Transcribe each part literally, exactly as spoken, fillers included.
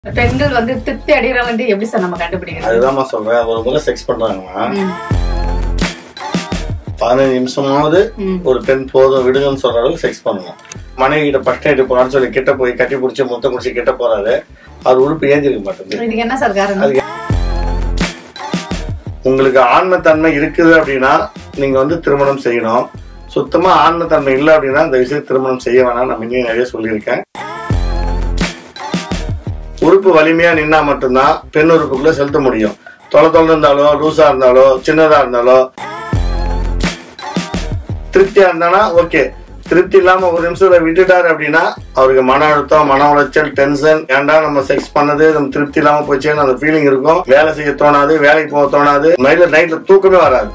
பெண்கள் வந்து திருப்தி அடையறாங்க எப்படி சார் நம்ம கண்டுபிடிக்கிறது? அதுதான் சொல்றேன். ஒரு முறை செக்ஸ் பண்றாங்கன்னா பதினஞ்சு நிமிஷமாவது ஒரு பெண் போதும் விடுங்கன்னு சொல்ற அளவுக்கு செக்ஸ் பண்ணணும். மனைவி கிட்ட ஃபர்ஸ்ட் நைட் போறான்னு சொல்லி கிட்ட போய் கட்டி பிடிச்சி முத்த குடிச்சு கிட்ட போறாரு, அது உறுப்பு ஏஞ்சிருக்க மாட்டேங்குது. இதுக்கு என்ன சார் காரணம்? உங்களுக்கு ஆன்மத்தன்மை இருக்குது அப்படின்னா நீங்க வந்து திருமணம் செய்யணும். சுத்தமா ஆன்மத்தன்மை இல்லை அப்படின்னா இந்த விஷயம் திருமணம் செய்ய வேணாம். நான் இன்னும் நிறைய சொல்லியிருக்கேன். உறுப்பு வலிமையா நின்னா மட்டும்தான் பெண் உறுப்புக்குள்ள செலுத்த முடியும். தொலை தொலை இருந்தாலோ லூசா இருந்தாலோ சின்னதா இருந்தாலோ திருப்தியா இருந்தானா ஓகே. திருப்தி இல்லாம ஒரு நிமிஷத்துல விட்டுட்டாரு அப்படின்னா அவருக்கு மன அழுத்தம், மன உளைச்சல், டென்ஷன், ஏன்டா நம்ம செக்ஸ் பண்ணது நம்ம திருப்தி இல்லாம போச்சேன்னு அந்த ஃபீலிங் இருக்கும். வேலை செய்ய தோணாது, வேலைக்கு போக தோணாது, நைட்ல நைட்ல தூக்கமே வராது.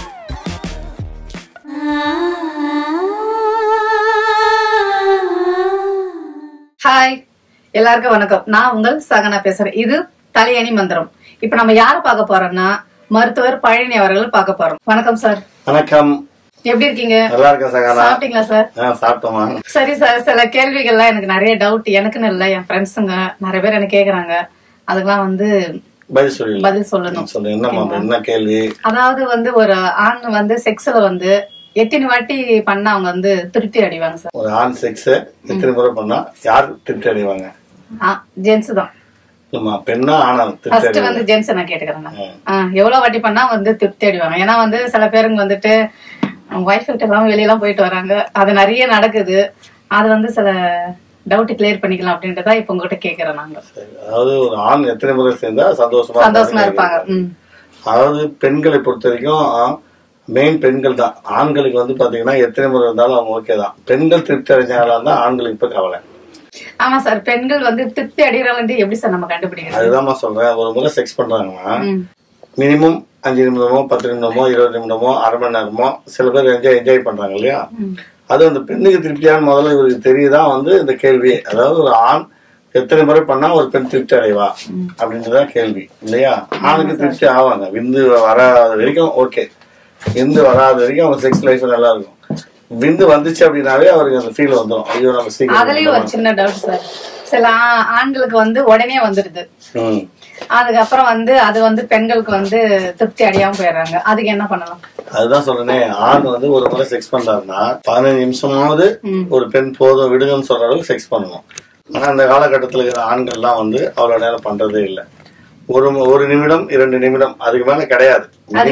ஹாய், எல்லாருக்கும் வணக்கம். நான் உங்கள் சகனா பேசுறேன். இது தலையணி மந்திரம். இப்ப நம்ம யார பார்க்க போறோம்னா மருத்துவர் பழனி அவர்கள் பார்க்க போறோம். வணக்கம் சார். வணக்கம். எப்படி இருக்கீங்க? நல்லா இருக்கேன் சகனா. சாப்பிட்டீங்களா சார்? சாப்பிட்டோமா. சரி சார், சில கேள்விகள்லாம் எனக்கு நிறைய டவுட், எனக்குன்னு இல்ல என் ஃப்ரெண்ட்ஸுங்க நிறைய பேர் எனக்கு கேக்குறாங்க. அதுக்கெல்லாம் வந்து பதில் சொல்லு பதில் சொல்லணும். சொல்லு. என்னமா என்ன கேள்வி? அதாவது வந்து ஒரு ஆண் வந்து செக்ஸ்ல வந்து எத்தனை வாட்டி பண்ணா அவங்க வந்து திருப்தி அடைவாங்க சார்? ஒரு ஆண் செக்ஸ் எத்தனை முறை பண்ணா யார் திருப்தி அடைவாங்க? ஜென்ஸ் தான். பெண்ணா ஆனா ஃபர்ஸ்ட் வந்து ஜென்ஸ் நான் கேட்டுக்கிறேன். எவ்வளவு வாட்டி பண்ணா வந்து திருப்தி அடைவாங்க? ஏன்னா வந்து சில பேருங்க வந்துட்டு வைஃப் கிட்ட எல்லாம் வெளியெல்லாம் போயிட்டு வராங்க, அது நிறைய நடக்குது. அது வந்து சில டவுட் கிளியர் பண்ணிக்கலாம் அப்படின்றதா இப்ப உங்ககிட்ட கேக்குறேன் நாங்க. அதாவது ஒரு ஆண் எத்தனை முறை சேர்ந்தா சந்தோஷமா சந்தோஷமா இருப்பாங்க? அதாவது பெண்களை பொறுத்த வரைக்கும் மெயின் பெண்கள் தான். ஆண்களுக்கு வந்து பாத்தீங்கன்னா எத்தனை முறை இருந்தாலும் அவங்க ஓகே தான். பெண்கள் திருப்தி அடைஞ்சாலும் தான் ஆண்களுக்கு இப்ப கவலை. ஆமா சார், பெண்கள் வந்து திருப்தி அடையறாங்க எப்படி சார் நம்ம கண்டுபிடிக்கிறது? அதுதான் சொல்றேன். ஒரு முறை செக்ஸ் பண்றாங்கன்னா மினிமம் அஞ்சு நிமிடமோ பத்து நிமிடமோ இருபது நிமிடமோ அரை மணி நேரமோ சில பேர் என்ஜாய் என்ஜாய் பண்றாங்க இல்லையா? அது அந்த பெண்ணுக்கு திருப்தியான முதல்ல இவருக்கு தெரியுதான் வந்து இந்த கேள்வி. அதாவது ஒரு ஆண் எத்தனை முறை பண்ணா ஒரு பெண் திருப்தி அடைவா அப்படின்றதான் கேள்வி இல்லையா? ஆணுக்கு திருப்தி ஆவாங்க. விந்து வராத வரைக்கும் ஓகே. விந்து வராத வரைக்கும் அவங்க செக்ஸ் லைஃப் நல்லா இருக்கும். விந்து வந்துச்சு அப்படின்னாவே அவருக்கு அந்த ஃபீல் வந்துடும். ஐயோ நம்ம சீக்கிரம். அதுலயும் ஒரு சின்ன டவுட் சார். சில ஆண்களுக்கு வந்து உடனே வந்துடுது, அதுக்கப்புறம் வந்து அது வந்து பெண்களுக்கு வந்து திருப்தி அடையாம போயிடுறாங்க. அதுக்கு என்ன பண்ணலாம்? அதுதான் சொல்றேனே. ஆண் வந்து ஒரு முறை செக்ஸ் பண்றாருன்னா பதினஞ்சு நிமிஷமாவது ஒரு பெண் போதும் விடுங்கன்னு சொல்ற அளவுக்கு செக்ஸ் பண்ணணும். ஆனா அந்த காலகட்டத்துல இருக்கிற ஆண்கள் எல்லாம் வந்து அவ்வளவு நேரம் பண்றதே இல்லை. ஒரு ஒரு நிமிடம் இரண்டு நிமிடம், அதுக்கு மேல கிடையாது.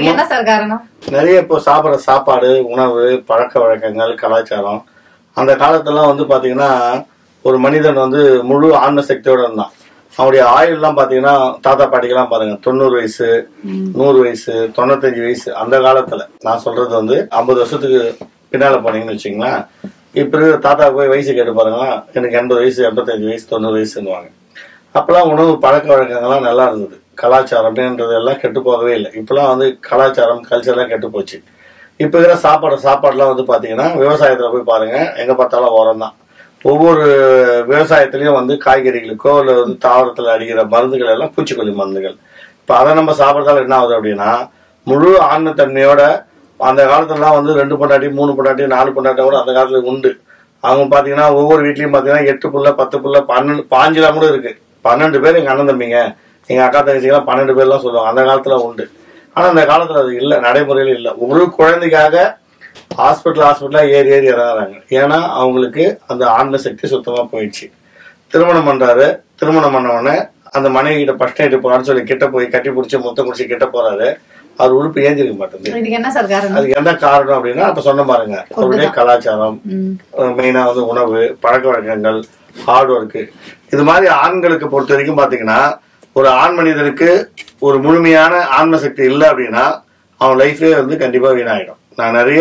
நிறைய இப்போ சாப்பிடுற சாப்பாடு, உணவு, பழக்க வழக்கங்கள், கலாச்சாரம். அந்த காலத்துல வந்து பாத்தீங்கன்னா ஒரு மனிதன் வந்து முழு ஆன்ம சக்தியோட இருந்தான். அவனுடைய ஆயுள் எல்லாம் பாத்தீங்கன்னா தாத்தா பாட்டிக்கெல்லாம் பாருங்க தொண்ணூறு வயசு, நூறு வயசு, தொண்ணூத்தஞ்சு வயசு. அந்த காலத்துல நான் சொல்றது வந்து ஐம்பது வருஷத்துக்கு பின்னால போனீங்கன்னு வச்சுங்களேன். இப்ப இருக்கிற தாத்தா போய் வயசு கேட்டு பாருங்களா, எனக்கு எண்பது வயசு, எண்பத்தஞ்சு வயசு, தொண்ணூறு வயசுன்னுவாங்க. அப்பெல்லாம் உணவு பழக்க வழக்கங்கள்லாம் நல்லா இருந்தது. கலாச்சாரம் அப்படின்றது எல்லாம் கெட்டு போகவே இல்லை. இப்பெல்லாம் வந்து கலாச்சாரம் கல்ச்சர்லாம் கெட்டு போச்சு. இப்ப இருக்கிற சாப்பாடு சாப்பாடுலாம் வந்து பாத்தீங்கன்னா விவசாயத்துல போய் பாருங்க, எங்க பார்த்தாலும் உரம் தான். ஒவ்வொரு விவசாயத்திலயும் வந்து காய்கறிகளுக்கோ இல்ல வந்து தாவரத்துல அடிக்கிற மருந்துகள் எல்லாம் பூச்சிக்கொல்லி மருந்துகள். இப்ப அதை நம்ம சாப்பிடறதால என்ன ஆகுது அப்படின்னா முழு ஆன்மத்தன்மையோட அந்த காலத்துலாம் வந்து ரெண்டு பொண்டாட்டி, மூணு பொண்டாட்டி, நாலு பொண்டாட்டி கூட அந்த காலத்துல உண்டு. அவங்க பாத்தீங்கன்னா ஒவ்வொரு வீட்லயும் பாத்தீங்கன்னா எட்டு புள்ள, பத்து புள்ள, பன்னெண்டு பாஞ்சுலாம் கூட இருக்கு. பன்னெண்டு பேர் எங்க அண்ணன் தம்பிங்க, எங்க அக்கா தங்கச்சிக்கெல்லாம் பன்னெண்டு பேர்லாம் சொல்லுவாங்க. அந்த காலத்துல உண்டு. ஆனா அந்த காலத்துல அது இல்ல, நடைமுறையில இல்ல. ஒரு குழந்தைக்காக ஹாஸ்பிட்டல் ஹாஸ்பிட்டலா ஏறி ஏறி இறங்குறாங்க. ஏன்னா அவங்களுக்கு அந்த ஆன்ம சக்தி சுத்தமா போயிடுச்சு. திருமணம் பண்றாரு, திருமணம் பண்ண உடனே அந்த மனைவி கிட்ட ஃபர்ஸ்ட் நைட் போறான்னு சொல்லி கிட்ட போய் கட்டி பிடிச்சி முத்த குடிச்சு கிட்ட போறாரு, அது உறுப்பு ஏஞ்சிருக்க மாட்டேங்குது. அதுக்கு என்ன காரணம் அப்படின்னா அப்ப சொன்ன பாருங்க, அவருடைய கலாச்சாரம், மெயினா வந்து உணவு, பழக்க வழக்கங்கள், ஹார்ட் ஒர்க்கு. இது மாதிரி ஆண்களுக்கு பொறுத்த வரைக்கும் பாத்தீங்கன்னா ஒரு ஆண் மனிதனுக்கு ஒரு முழுமையான ஆன்ம சக்தி இல்லை அப்படின்னா அவன் லைஃபே வந்து கண்டிப்பா வீணாயிடும். நான் நிறைய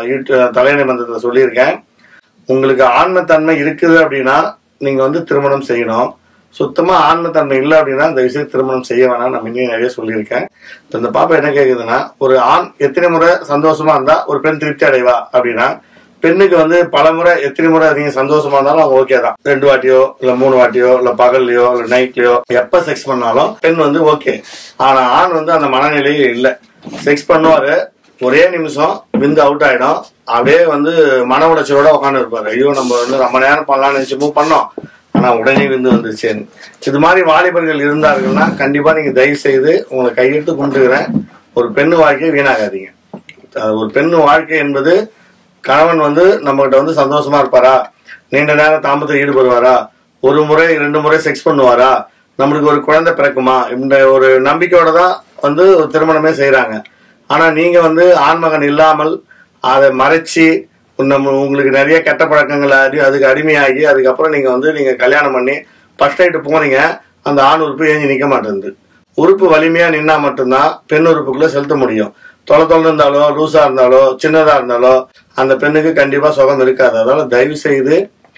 தலையணை மந்திரத்தை சொல்லியிருக்கேன். உங்களுக்கு ஆன்மத்தன்மை இருக்குது அப்படின்னா நீங்க வந்து திருமணம் செய்யணும். சுத்தமா ஆன்மத்தன்மை இல்லை அப்படின்னா இந்த விஷயம் திருமணம் செய்ய வேணாம். நான் இன்னும் நிறைய சொல்லியிருக்கேன். இந்த பாப்பா என்ன கேக்குதுன்னா ஒரு ஆண் எத்தனை முறை சந்தோஷமா இருந்தா ஒரு பெண் திருப்தி அடைவா அப்படின்னா பெண்ணுக்கு வந்து பல முறை எத்தனை முறை நீங்க சந்தோஷமா இருந்தாலும் அவங்க ஓகே தான். ரெண்டு வாட்டியோ இல்ல மூணு வாட்டியோ இல்ல பகல்லையோ இல்ல நைட்லயோ எப்ப செக்ஸ் பண்ணாலும் பெண் வந்து ஓகே. ஆனா ஆண் வந்து அந்த மனநிலையே இல்லை. செக்ஸ் பண்ணுவாரு, ஒரே நிமிஷம் விந்து அவுட் ஆயிடும். அப்படியே வந்து மன உடைச்சலோட உட்காந்து இருப்பாரு. ஐயோ நம்ம வந்து ரொம்ப நேரம் பண்ணலாம்னு நினைச்சு மூவ் பண்ணோம், ஆனா உடனே விந்து வந்துருச்சேன்னு. இது மாதிரி வாலிபர்கள் இருந்தார்கள்னா கண்டிப்பா நீங்க தயவு செய்து உங்களை கையெடுத்து கும்பிட்டுக்கிறேன், ஒரு பெண்ணு வாழ்க்கையை வீணாகாதீங்க. ஒரு பெண்ணு வாழ்க்கை என்பது கணவன் வந்து நம்ம கிட்ட வந்து சந்தோஷமா இருப்பாரா, நீண்ட நேரம் தாம்பத்தில் ஈடுபடுவாரா, ஒரு முறை ரெண்டு முறை செக்ஸ் பண்ணுவாரா, நம்மளுக்கு ஒரு குழந்தை பிறக்குமா, இந்த ஒரு நம்பிக்கையோட தான் வந்து ஒரு திருமணமே செய்யறாங்க. ஆனா நீங்க வந்து ஆண்மகன் இல்லாமல் அதை மறைச்சி நம்ம உங்களுக்கு நிறைய கெட்ட பழக்கங்கள் அடி அதுக்கு அடிமையாகி அதுக்கப்புறம் நீங்க வந்து நீங்க கல்யாணம் பண்ணி ஃபர்ஸ்ட் நைட்டு போனீங்க, அந்த ஆண் உறுப்பு ஏஞ்சி நிக்க மாட்டேங்குது. உறுப்பு வலிமையா நின்னா மட்டும்தான் பெண் உறுப்புக்குள்ள செலுத்த முடியும். தொலை தொலை இருந்தாலோ லூசா இருந்தாலோ சின்னதா இருந்தாலோ அந்த பெண்ணுக்கு கண்டிப்பா சுகம் இருக்காது. அதனால தயவு செய்து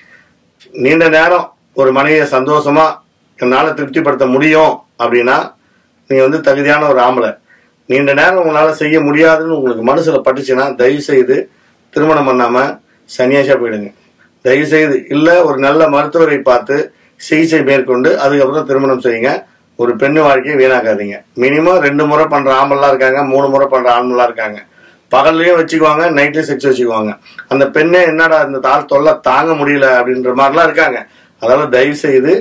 நீண்ட நேரம் ஒரு மனைவியை சந்தோஷமா என்னால திருப்திப்படுத்த முடியும் அப்படின்னா நீங்க வந்து தகுதியான ஒரு ஆம்பளை. நீண்ட நேரம் உங்களால செய்ய முடியாதுன்னு உங்களுக்கு மனசுல பட்டுச்சுன்னா தயவு செய்து திருமணம் பண்ணாம சன்னியாசியா போயிடுங்க. தயவு செய்து இல்ல ஒரு நல்ல மருத்துவரை பார்த்து சிகிச்சை மேற்கொண்டு அதுக்கப்புறம் திருமணம் செய்யுங்க. ஒரு பெண்ணு வாழ்க்கையை வீணாக்காதீங்க. மினிமம் ரெண்டு முறை பண்ற ஆம்பெல்லாம் இருக்காங்க, மூணு முறை பண்ற ஆண்மெல்லாம் இருக்காங்க. பகல்லையும் வச்சுக்குவாங்க, நைட்லயும் செக்ஸ் வச்சுக்குவாங்க. அந்த பெண்ணே என்னடா இந்த தாள் தொல்லை தாங்க முடியல அப்படின்ற மாதிரிலாம் இருக்காங்க. அதனால தயவு செய்து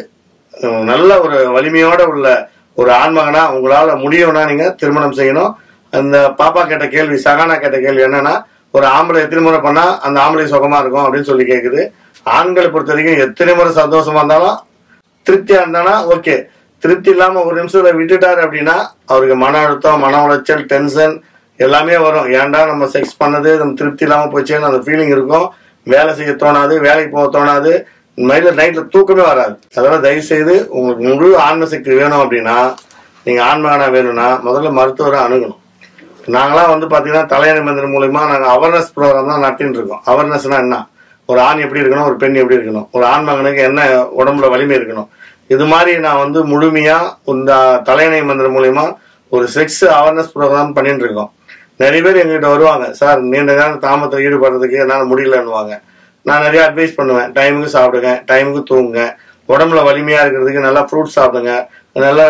நல்ல ஒரு வலிமையோட உள்ள ஒரு ஆண்மகனா உங்களால முடியும்னா நீங்க திருமணம் செய்யணும். அந்த பாப்பா கேட்ட கேள்வி, சகானா கேட்ட கேள்வி என்னன்னா, ஒரு ஆம்பளை எத்தனை முறை பண்ணா அந்த ஆம்பளை சுகமா இருக்கும் அப்படின்னு சொல்லி கேக்குது. ஆண்களை பொறுத்த வரைக்கும் எத்தனை முறை சந்தோஷமா இருந்தாலும் திருப்தியா இருந்தானா ஓகே. திருப்தி இல்லாம ஒரு நிமிஷத்துல விட்டுட்டாரு அப்படின்னா அவருக்கு மன அழுத்தம், மன உளைச்சல், டென்ஷன் எல்லாமே வரும். ஏன்டா நம்ம செக்ஸ் பண்ணது நம்ம திருப்தி இல்லாம போச்சேன்னு அந்த ஃபீலிங் இருக்கும். வேலை செய்ய தோணாது, வேலைக்கு போக தோணாது, நைட்ல நைட்ல தூக்கமே வராது. அதனால தயவு செய்து உங்களுக்கு முழு ஆன்ம சக்தி வேணும் அப்படின்னா நீங்க ஆன்மகனா வேணும்னா முதல்ல மருத்துவரை அணுகணும். நாங்களாம் வந்து பாத்தீங்கன்னா தலையணை மந்திரம் மூலமா நாங்க அவேர்னஸ் ப்ரோக்ராம் தான் நடத்திட்டு இருக்கோம். அவேர்னஸ்னா என்ன, ஒரு ஆண் எப்படி இருக்கணும், ஒரு பெண் எப்படி இருக்கணும், ஒரு ஆண்மகனுக்கு என்ன உடம்புல வலிமை இருக்கணும், இது மாதிரி நான் வந்து முழுமையா இந்த தலையணை மந்திரம் மூலயமா ஒரு செக்ஸ் அவேர்னஸ் ப்ரோக்ராம் பண்ணிட்டு இருக்கோம். நிறைய பேர் எங்ககிட்ட வருவாங்க, சார் நீண்ட நேரம் தாமத்தில் ஈடுபடுறதுக்கு என்னால் முடியலன்னுவாங்க. நான் நிறைய அட்வைஸ் பண்ணுவேன், டைமுக்கு சாப்பிடுங்க, டைமுக்கு தூங்குங்க, உடம்புல வலிமையா இருக்கிறதுக்கு நல்லா ஃப்ரூட்ஸ் சாப்பிடுங்க, நல்லா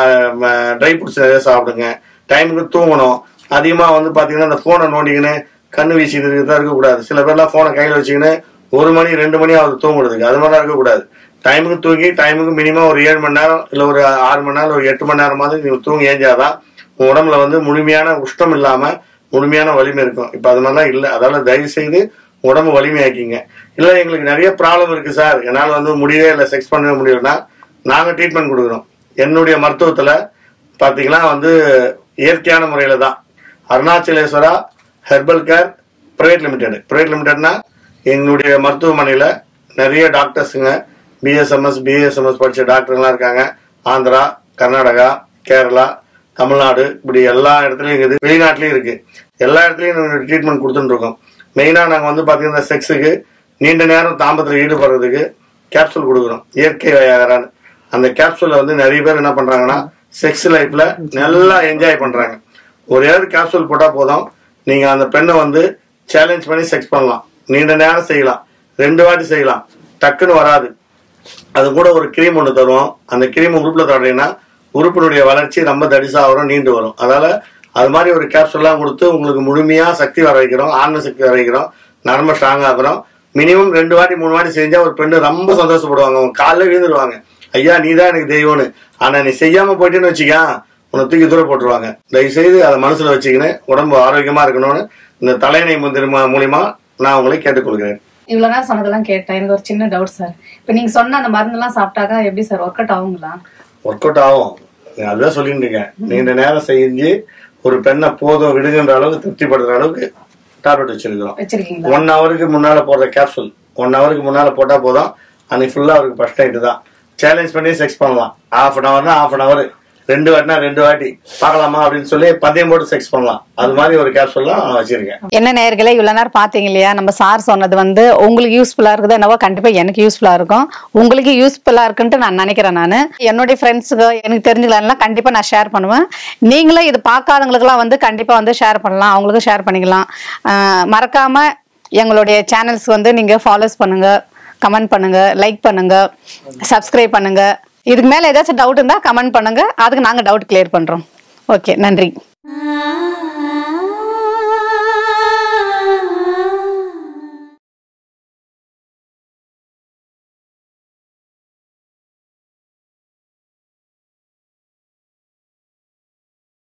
ட்ரை ஃப்ரூட்ஸ் நிறைய சாப்பிடுங்க, டைமுக்கு தூங்கணும். அதிகமா வந்து பாத்தீங்கன்னா அந்த போனை நோண்டிக்கின்னு கண்ணு வீசிட்டு தான் இருக்கக்கூடாது. சில பேர்லாம் போனை கையில வச்சுக்கின்னு ஒரு மணி ரெண்டு மணி ஆகுது தூங்குறதுக்கு, அது மாதிரிலாம் இருக்கக்கூடாது. டைமுக்கு தூங்கி டைமுக்கு மினிமம் ஒரு ஏழு மணி நேரம் இல்ல ஒரு ஆறு மணி நேரம் ஒரு எட்டு மணி நேரமாவது நீங்க தூங்கி ஏஞ்சாதான் உங்க உடம்புல வந்து முழுமையான உஷ்டம் இல்லாம முழுமையான வலிமை இருக்கும். இப்ப அது மாதிரிலாம் இல்லை. அதனால தயவு செய்து உடம்பு வலிமையாக்கிங்க. இல்ல எங்களுக்கு நிறைய ப்ராப்ளம் இருக்கு சார், என்னால வந்து முடியவே இல்லை, செக்ஸ் பண்ணவே முடியலன்னா நாங்க ட்ரீட்மெண்ட் கொடுக்குறோம். என்னுடைய மருத்துவத்துல பாத்தீங்கன்னா வந்து இயற்கையான முறையில தான் Arunachaleswara herbal care private limited. Private லிமிடெட்னா எங்களுடைய மருத்துவமனையில நிறைய டாக்டர்ஸுங்க பிஎஸ்எம்எஸ் பிஎஸ்எம்எஸ் படிச்ச டாக்டர்லாம் இருக்காங்க. ஆந்திரா, கர்நாடகா, கேரளா, தமிழ்நாடு, இப்படி எல்லா இடத்துலயும் இருக்குது, வெளிநாட்டிலயும் இருக்கு. எல்லா இடத்துலயும் ட்ரீட்மெண்ட் கொடுத்துட்டு இருக்கோம். மெயினா நாங்க வந்து பாத்தீங்கன்னா செக்ஸுக்கு நீண்ட நேரம் தாம்பத்தில் ஈடுபடுறதுக்கு கேப்சூல் கொடுக்குறோம், இயற்கை வயாகரான்னு. அந்த கேப்சூல வந்து நிறைய பேர் என்ன பண்றாங்கன்னா செக்ஸ் லைஃப்ல நல்லா என்ஜாய் பண்றாங்க. ஒரே ஒரு கேப்சூல் போட்டா போதும், நீங்க அந்த பெண்ணை வந்து சேலஞ்ச் பண்ணி செக்ஸ் பண்ணலாம், நீண்ட நேரம் செய்யலாம், ரெண்டு வாட்டி செய்யலாம், டக்குன்னு வராது. அது கூட ஒரு கிரீம் ஒன்று தருவோம். அந்த கிரீம் உறுப்புல தடுறீங்கன்னா உறுப்பினுடைய வளர்ச்சி ரொம்ப தடிசா வரும், நீண்டு வரும். அதனால அது மாதிரி ஒரு கேப்சூல்லாம் கொடுத்து உங்களுக்கு முழுமையா சக்தி வர வைக்கிறோம், ஆன்ம சக்தி வர வைக்கிறோம், நரம்ப ஸ்ட்ராங் ஆகுறோம். மினிமம் ரெண்டு வாட்டி மூணு வாட்டி செஞ்சா ஒரு பெண்ணு ரொம்ப சந்தோஷப்படுவாங்க, அவங்க காலைல விழுந்துருவாங்க, ஐயா நீ தான் எனக்கு தெய்வம்னு. ஆனா நீ செய்யாம போயிட்டேன்னு வச்சுக்கா உன்னை தூக்கி தூர போட்டுருவாங்க. தயவு செய்து அதை மனசுல வச்சுக்கின்னு உடம்பு ஆரோக்கியமா இருக்கணும்னு இந்த தலையணை மந்திரம் மூலியமா நான் உங்களை கேட்டுக்கொள்கிறேன். இவ்வளவு நேரம் சொன்னதெல்லாம் கேட்டேன். எனக்கு ஒரு சின்ன டவுட் சார். இப்ப நீங்க சொன்ன அந்த மருந்து எல்லாம் சாப்பிட்டாக்கா எப்படி சார் ஒர்க் அவுட் ஆகுங்களா? ஒர்க் அவுட் ஆகும், அதுதான் சொல்லிட்டு இருக்கேன். நீண்ட நேரம் செஞ்சு ஒரு பெண்ணை போதும் விடுகின்ற அளவுக்கு திருப்திப்படுத்துற அளவுக்கு டேப்லெட் வச்சிருக்கிறோம். வச்சிருக்கீங்க? ஒன் ஹவருக்கு முன்னால போடுற கேப்சூல் ஒன் ஹவருக்கு முன்னால போட்டா போதும், அன்னைக்கு ஃபுல்லா அவருக்கு ஃபர்ஸ்ட் நைட்டு தான். சேலஞ்ச் பண்ணி செக்ஸ் பண்ணலாம். ஹாஃப் அன் ஹவர்னா ஹாஃப் அன் ஹவர், ரெண்டு வாட்டினா ரெண்டு வாட்டி பார்க்கலாமா அப்படின்னு சொல்லி பந்தயம் போட்டு செக்ஸ் பண்ணலாம். அது மாதிரி ஒரு கேப்சூல்லாம் நான் வச்சிருக்கேன். என்ன நேயர்களே, இவ்வளவு நேரம் பாத்தீங்க இல்லையா, நம்ம சார் சொன்னது வந்து உங்களுக்கு யூஸ்ஃபுல்லா இருக்குது என்னவோ, கண்டிப்பா எனக்கு யூஸ்ஃபுல்லா இருக்கும், உங்களுக்கு யூஸ்ஃபுல்லா இருக்குன்ட்டு நான் நினைக்கிறேன். நான் என்னுடைய ஃப்ரெண்ட்ஸுக்கு எனக்கு தெரிஞ்சுக்கலாம் கண்டிப்பா நான் ஷேர் பண்ணுவேன். நீங்களும் இது பார்க்காதவங்களுக்குலாம் வந்து கண்டிப்பா வந்து ஷேர் பண்ணலாம், அவங்களுக்கும் ஷேர் பண்ணிக்கலாம். மறக்காம எங்களுடைய சேனல்ஸ் வந்து நீங்க ஃபாலோஸ் பண்ணுங்க, கமெண்ட் பண்ணுங்க, லைக் பண்ணுங்க, சப்ஸ்கிரைப் பண்ணுங்க. இதுக்கு மேல ஏதாச்சும் டவுட் இருந்தா கமெண்ட் பண்ணுங்க, அதுக்கு நாங்க டவுட் கிளியர் பண்றோம். ஓகே, நன்றி.